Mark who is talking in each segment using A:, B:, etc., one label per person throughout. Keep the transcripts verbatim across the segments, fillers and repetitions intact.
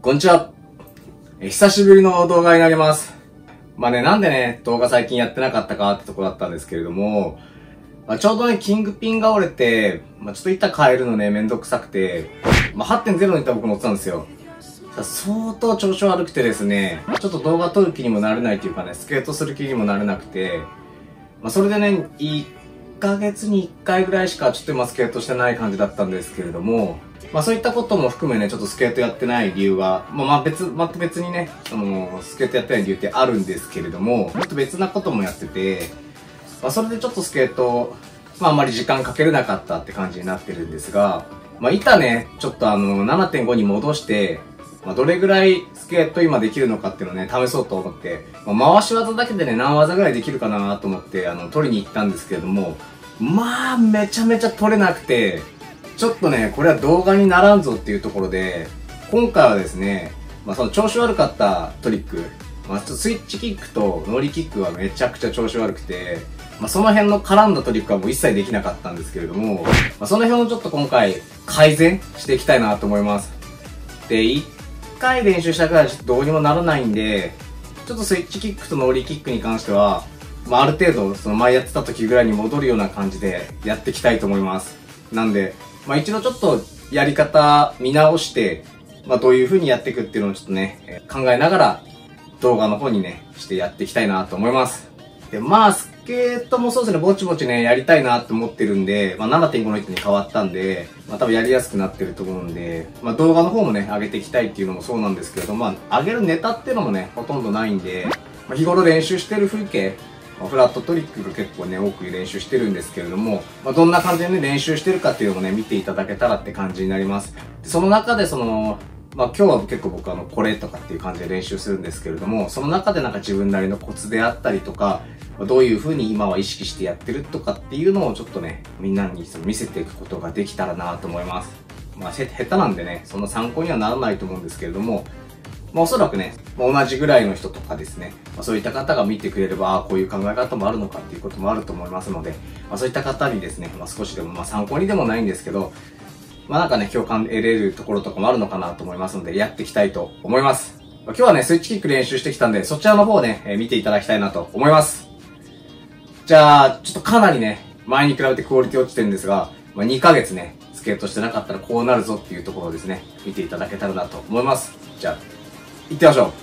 A: こんにちは。え久しぶりの動画になります。まあね、なんでね、動画最近やってなかったかってとこだったんですけれども、まあ、ちょうどね、キングピンが折れて、まあ、ちょっと板変えるのね、めんどくさくて、まあ、はってんゼロ の板僕乗ってたんですよ。相当調子悪くてですね、ちょっと動画撮る気にもなれないというかね、スケートする気にもなれなくて、まあ、それでね、いっかげつにいっかいぐらいしかちょっと今スケートしてない感じだったんですけれども、まあそういったことも含めね、ちょっとスケートやってない理由が、まあまあ別、また別にね、その、スケートやってない理由ってあるんですけれども、もっと別なこともやってて、まあそれでちょっとスケート、まああんまり時間かけれなかったって感じになってるんですが、まあ板ね、ちょっとあの、ななてんご に戻して、まあどれぐらいスケート今できるのかっていうのをね、試そうと思って、まあ回し技だけでね、何技ぐらいできるかなと思って、あの、取りに行ったんですけれども、まあめちゃめちゃ取れなくて、ちょっとね、これは動画にならんぞっていうところで、今回はですね、まあその調子悪かったトリック、まあちょっとスイッチキックとノーリーキックはめちゃくちゃ調子悪くて、まあその辺の絡んだトリックはもう一切できなかったんですけれども、まあその辺をちょっと今回改善していきたいなと思います。で、一回練習したくらいちょっとどうにもならないんで、ちょっとスイッチキックとノーリーキックに関しては、まあある程度その前やってた時ぐらいに戻るような感じでやっていきたいと思います。なんで、まあ一度ちょっとやり方見直して、まあどういう風にやっていくっていうのをちょっとね、考えながら動画の方にね、してやっていきたいなと思います。で、まあスケートもそうですね、ぼちぼちね、やりたいなって思ってるんで、まあ ななてんご の板に変わったんで、まあ多分やりやすくなってると思うんで、まあ動画の方もね、上げていきたいっていうのもそうなんですけれど、まあ上げるネタっていうのもね、ほとんどないんで、まあ日頃練習してる風景、フラットトリックが結構ね、多く練習してるんですけれども、まあ、どんな感じでね、練習してるかっていうのもね、見ていただけたらって感じになります。でその中でその、まあ今日は結構僕あの、これとかっていう感じで練習するんですけれども、その中でなんか自分なりのコツであったりとか、どういう風に今は意識してやってるとかっていうのをちょっとね、みんなにその見せていくことができたらなと思います。まあ、下手なんでね、そんな参考にはならないと思うんですけれども、まあおそらくね、まあ、同じぐらいの人とかですね、まあ、そういった方が見てくれれば、ああ、こういう考え方もあるのかっていうこともあると思いますので、まあ、そういった方にですね、まあ、少しでもまあ参考にでもないんですけど、まあなんかね、共感得れるところとかもあるのかなと思いますので、やっていきたいと思います。まあ、今日はね、スイッチキック練習してきたんで、そちらの方をね、えー、見ていただきたいなと思います。じゃあ、ちょっとかなりね、前に比べてクオリティ落ちてるんですが、まあ、にかげつね、スケートしてなかったらこうなるぞっていうところをですね、見ていただけたらなと思います。じゃあ、行ってみましょう。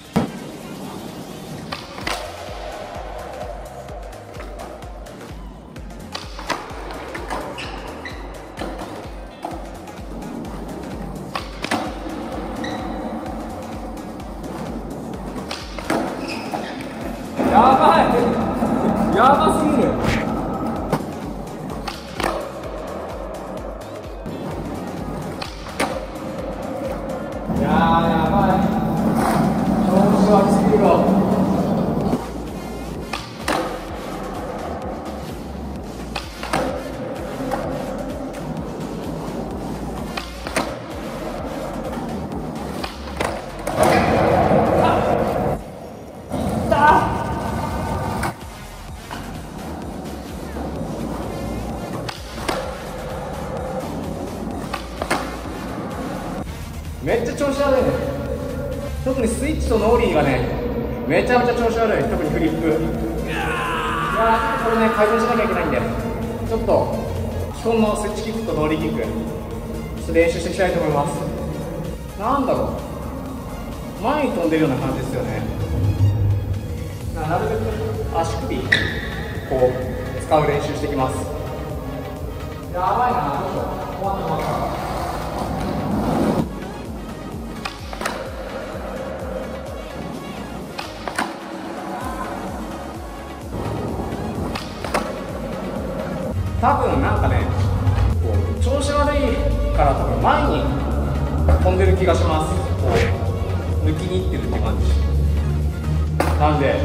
A: やばい、やばすぎる。いやー、やばい、調子悪すぎるよ。めっちゃ調子悪いね。特にスイッチとノーリーがね、めちゃめちゃ調子悪い。特にフリップ。いやー、これね、改善しなきゃいけないんで、ちょっと基本のスイッチキックとノーリーキック、ちょっと練習していきたいと思います。なんだろう、前に飛んでるような感じですよね。なるべく足首、こう使う練習していきます。やばいな、どうしよう。終わった終わった。多分なんかね、こう調子悪いから多分前に飛んでる気がします。こう抜きにいってるって感じなんで、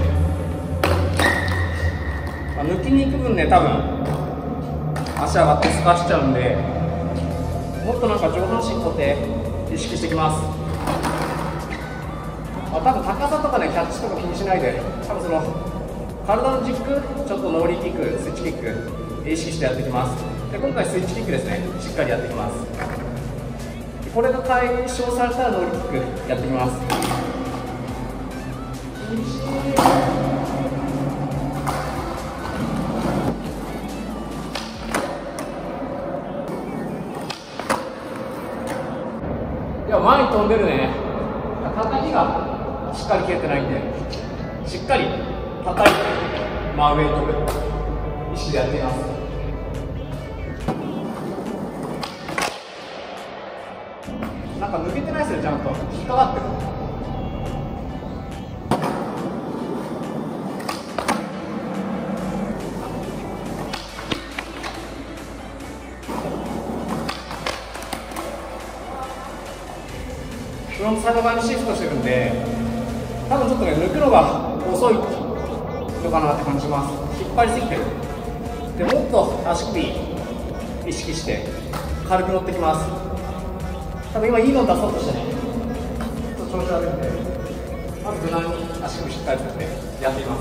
A: まあ、抜きに行く分ね、多分足上がってすかしちゃうんで、もっとなんか上半身固定意識してきます。あ、多分高さとかね、キャッチとか気にしないで、多分その体の軸、ちょっとノーリーキック、スイッチキック意識してやっていきます。で、今回スイッチキックですね、しっかりやっていきます。
B: これが解消されたらノーリックやってみます。いや、前に飛んでるね。叩きがしっかり切れてないんで、しっかり叩いて真上に飛ぶ意識でやってみます。なんか抜けてないですよ、ちゃんと引っかかってる。フロントサイド側にシフトしてるんで、多分ちょっとね、抜くのが遅いのかなって感じます。引っ張りすぎてる。でもっと足首意識して軽く乗ってきます。多分今いいの出そうとしてね、ちょっと調子悪いんで、まず無難に足首しっかり作ってやってみます。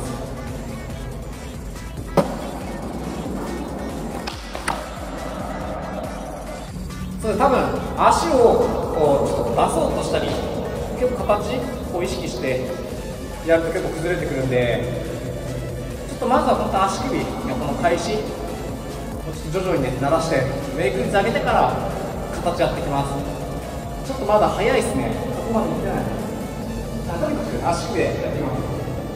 B: それ多分足をこうちょっと出そうとしたり、結構形を意識してやると結構崩れてくるんで、ちょっとまずは本当足首のこの開始をちょっと徐々にね慣らしてメイク率上げてから形やっていきます。ちょっとまだ早いですね。ここまでいってない。とにかく足首でやっていきます。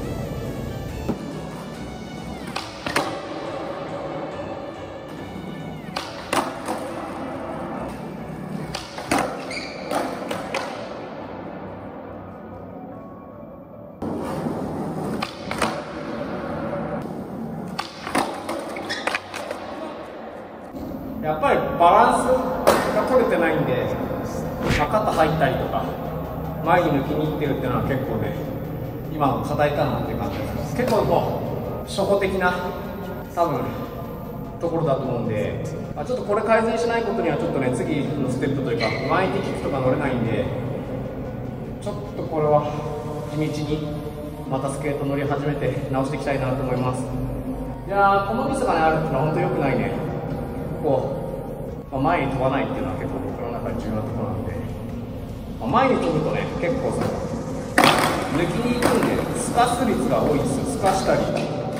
B: やっぱりバランスが取れてないんで、まあ、肩入ったりとか前に抜きにいってるっていうのは結構ね今の課題かなって感じです。結構もう初歩的な多分ところだと思うんで、まあ、ちょっとこれ改善しないことにはちょっとね次のステップというか前にキックとか乗れないんで、ちょっとこれは地道にまたスケート乗り始めて直していきたいなと思います。いやー、このミスがねあるっていうのは本当に良くないね。こう、まあ、前に飛ばないっていうのは結構僕の中で重要なところなんで、まあ、前に飛ぶとね結構その抜きに行くんでスカス率が多いんですよ。スカしたりこっ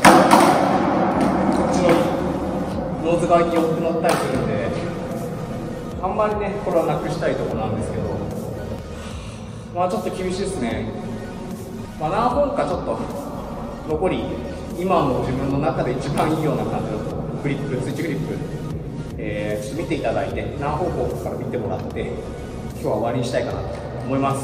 B: ちのノーズ側に寄って乗ったりするんで、あんまりねこれはなくしたいところなんですけど、まあちょっと厳しいですね。まあ、何本かちょっと残り今の自分の中で一番いいような感じのグリップ、スイッチグリップ、えー、ちょっと見ていただいて何方向から見てもらって今日は終わりにしたいかなと思います。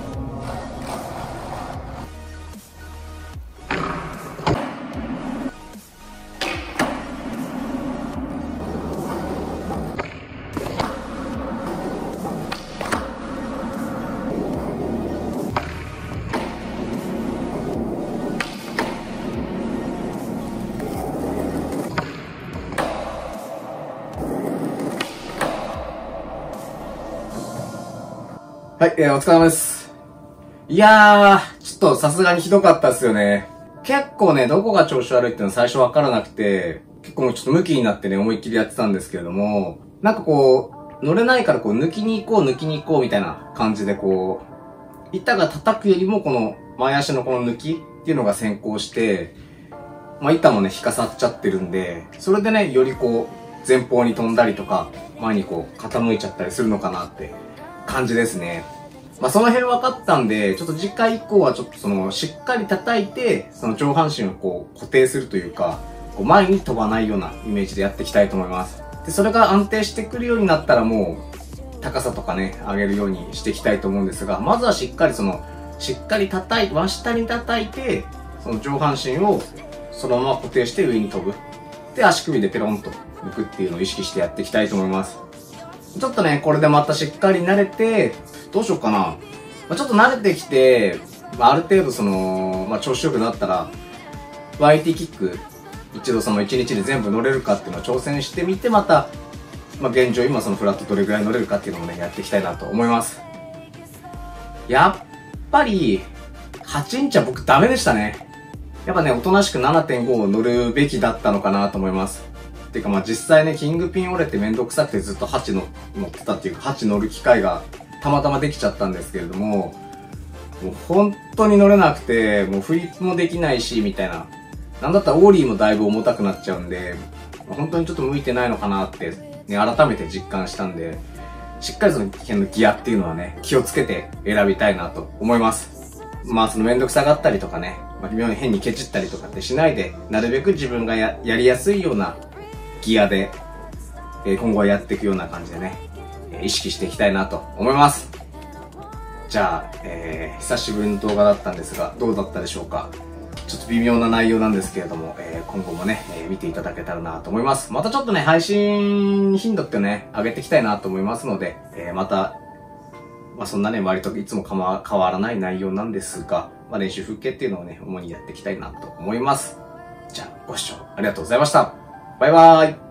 A: はい、えー、お疲れ様です。いやー、ちょっとさすがにひどかったっすよね。結構ね、どこが調子悪いっていうの最初わからなくて、結構もうちょっとムキになってね、思いっきりやってたんですけれども、なんかこう、乗れないからこう、抜きに行こう、抜きに行こうみたいな感じでこう、板が叩くよりもこの前足のこの抜きっていうのが先行して、まあ板もね、引かさっちゃってるんで、それでね、よりこう、前方に飛んだりとか、前にこう、傾いちゃったりするのかなって感じですね。まあその辺分かったんで、ちょっと次回以降はちょっとその、しっかり叩いて、その上半身をこう固定するというか、こう前に飛ばないようなイメージでやっていきたいと思います。で、それが安定してくるようになったらもう、高さとかね、上げるようにしていきたいと思うんですが、まずはしっかりその、しっかり叩いて、真下に叩いて、その上半身をそのまま固定して上に飛ぶ。で、足首でペロンと抜くっていうのを意識してやっていきたいと思います。ちょっとね、これでまたしっかり慣れて、どうしようかな。まあ、ちょっと慣れてきて、まあ、ある程度その、まあ、調子良くなったら、ワイティー キック、一度そのいちにちで全部乗れるかっていうのを挑戦してみて、また、まあ、現状今そのフラットどれぐらい乗れるかっていうのもね、やっていきたいなと思います。やっぱり、はちインチは僕ダメでしたね。やっぱね、おとなしく ななてんご を乗るべきだったのかなと思います。 てかまあ実際ね、キングピン折れてめんどくさくてずっとハチの乗ってたっていうか、ハチ乗る機会がたまたまできちゃったんですけれども、もう本当に乗れなくて、もうフリップもできないし、みたいな。なんだったらオーリーもだいぶ重たくなっちゃうんで、本当にちょっと向いてないのかなって、ね、改めて実感したんで、しっかりそのギアっていうのはね、気をつけて選びたいなと思います。まあそのめんどくさがったりとかね、まあ、妙に変にケチったりとかってしないで、なるべく自分が や, やりやすいようなギアで、えー、今後はやっていくような感じでね、えー、意識していきたいなと思います。じゃあ、えー、久しぶりの動画だったんですが、どうだったでしょうか。ちょっと微妙な内容なんですけれども、えー、今後もね、えー、見ていただけたらなと思います。またちょっとね、配信頻度ってね、上げていきたいなと思いますので、えー、また、まあそんなね、割といつも変わらない内容なんですが、まあ練習風景っていうのをね、主にやっていきたいなと思います。じゃあ、ご視聴ありがとうございました。バイバーイ。